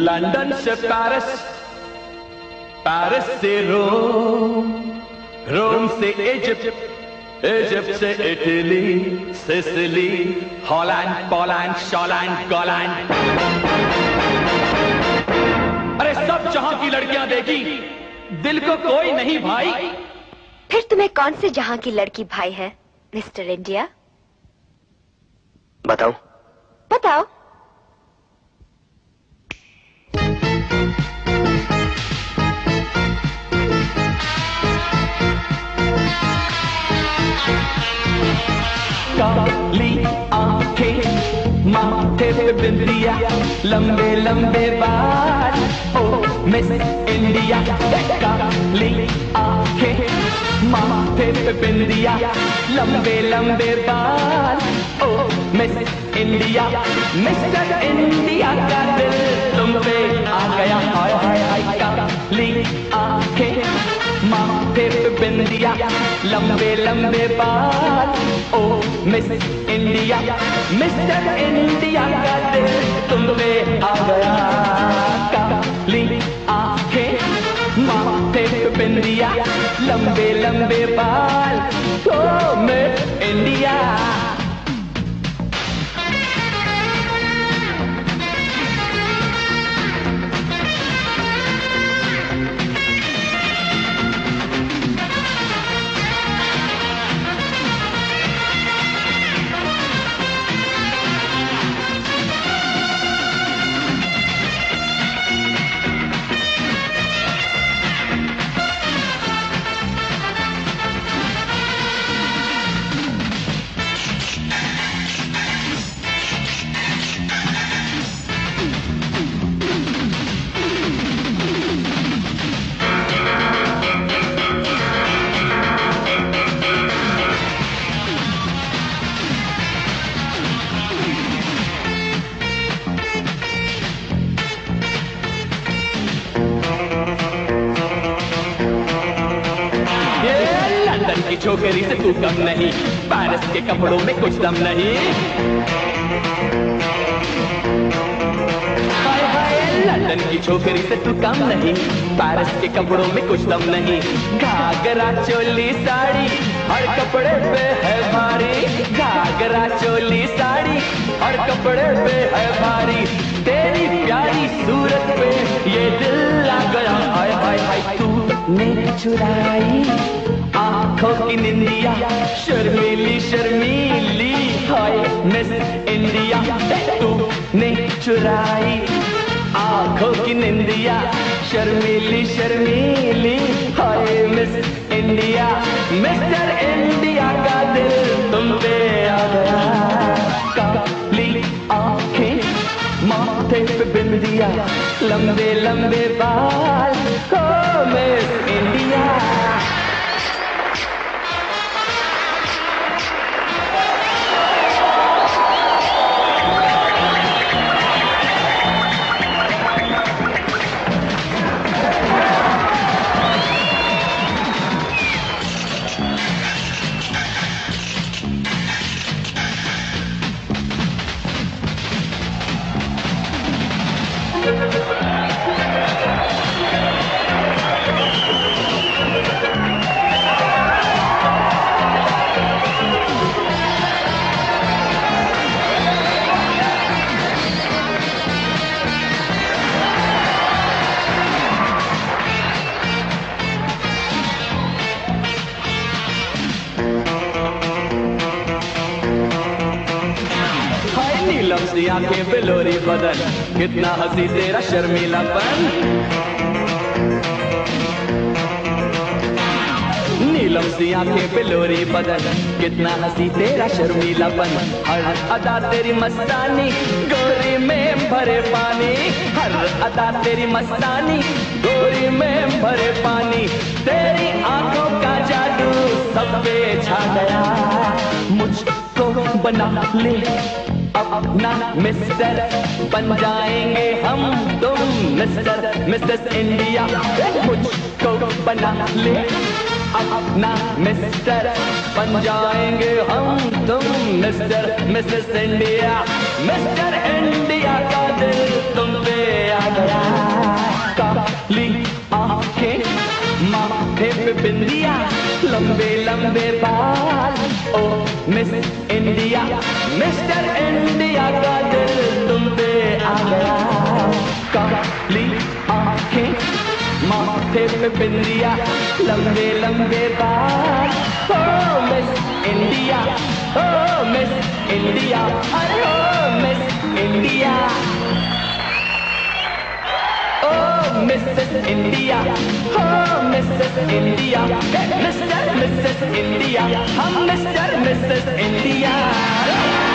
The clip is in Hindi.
लंदन से पेरिस, पेरिस से रोम, रोम से इजिप्ट, इजिप्ट से इटली, सिसिली, हॉलैंड, पोलैंड, शॉलैंड, गोलैंड। अरे सब जहां की लड़कियां देखी, दिल को कोई नहीं भाई। फिर तुम्हें कौन से जहां की लड़की भाई है मिस्टर इंडिया? बताओ। बताओ। काली आंखें, माथे पे बिंदिया, लंबे लंबे बाल, ओ मिस इंडिया। काली आंखें, माथे पे बिंदिया, लंबे लंबे बाल, ओ मिस इंडिया। मिस्टर इंडिया का दिल तुम पे आ गया। हाय हाय हाय। काली आंखें, माथे पे बिंदिया, लंबे लंबे बाल, ओ मिस इंडिया। मिस्टर इंडिया का दिल तुम पे आ गया। काली आंखें, माथे पे बिंदिया, लंबे लंबे बाल, ओ मिस इंडिया। की छोकरी से तू कम नहीं, पेरिस के कपड़ों में कुछ दम नहीं। हाय हाय, लंदन की छोकरी से तू कम नहीं, पेरिस के कपड़ों में कुछ दम नहीं। घाघरा चोली साड़ी हर कपड़े पे है भारी, घाघरा चोली साड़ी हर कपड़े पे है भारी। तेरी प्यारी सूरत पे ये दिल आ गया। हाय हाय हाय, तूने चुराई आंखों की निंदिया, शर्मीली शर्मीली, हाय मिस इंडिया। तूने चुराई आंखों की निंदिया, शर्मीली शर्मीली, हाय मिस इंडिया। मिस्टर इंडिया का दिल तुम पे आ गया। काली आंखें, माथे पे बिंदिया, लंबे लंबे बाल, हो मिस इंडिया। नीलम सी आंखें बिलोरी बदन, कितना हंसी तेरा शर्मीलापन। नीलम सी आंखें बिलोरी बदन, कितना हंसी तेरा शर्मीलापन। हर अदा तेरी मस्तानी, गोरी में भरे पानी, हर अदा तेरी मस्तानी, गोरी में भरे पानी। तेरी आंखों का जादू सब पे छा गया। मुझको बना ले अपना मिस्टर, बन जाएंगे हम तुम मिस्टर मिसेस इंडिया। मुझको बना ले अपना मिस्टर, बन जाएंगे हम तुम mister missus India. Mister India का दिल तुम पे आ गया। लंबे लंबे बाल, ओ मिस इंडिया, मिस्टर इंडिया का दिल तुम पे आ गया। काली आंखें, माथे पे बिंदिया, लंबे लंबे बाल, ओ मिस इंडिया, ओ मिस इंडिया, अरे ओ मिस इंडिया, ओ मिसेस इंडिया, ओ missus India, mister missus India, हम मिस्टर मिसेस इंडिया।